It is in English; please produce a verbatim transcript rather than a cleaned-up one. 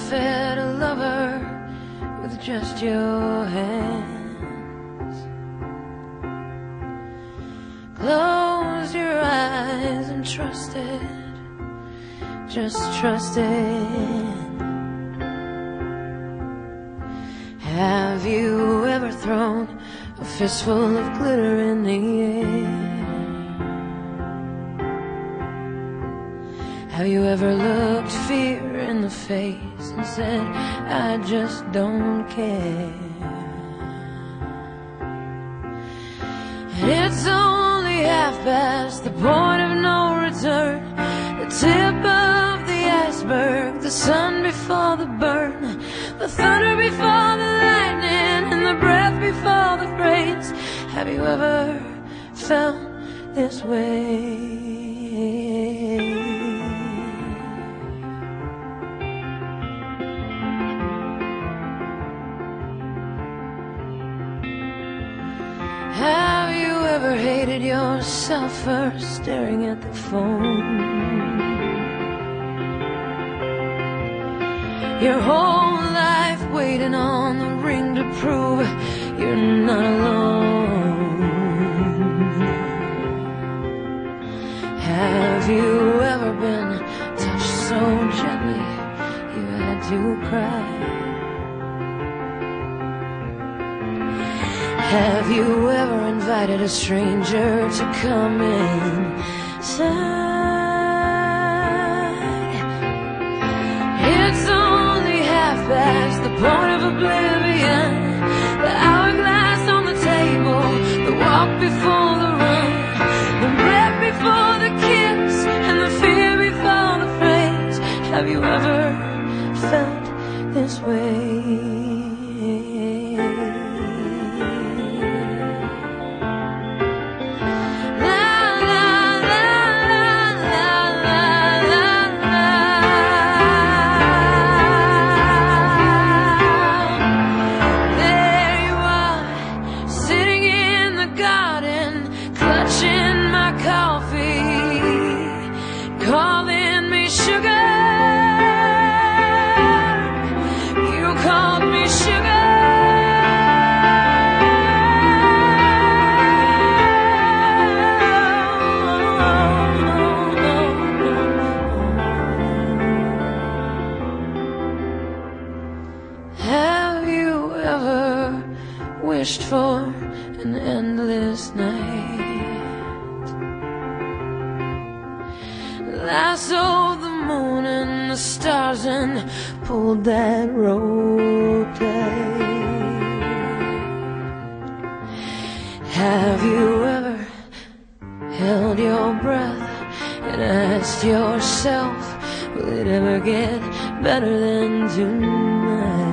fed a lover with just your hands. Close your eyes and trust it, just trust it. Have you ever thrown a fistful of glitter in the air? Have you ever looked fear in the face and said, I just don't care? And it's only half past the point of no return, the tip of the iceberg, the sun before the burn, the thunder before the lightning, and the breath before the rains. Have you ever felt this way? Have you ever hated yourself for staring at the phone? Your whole life waiting on the ring to prove you're not alone. Have you ever been touched so gently you had to cry? Have you ever invited a stranger to come inside? It's only half past the point of oblivion, the hourglass on the table, the walk before the run, the breath before the kiss, and the fear before the phrase. Have you ever felt this way? Calling me sugar, you called me sugar. Have you ever wished for an endless night? Lassoed the moon and the stars and pulled that rope tight. Have you ever held your breath and asked yourself, will it ever get better than tonight?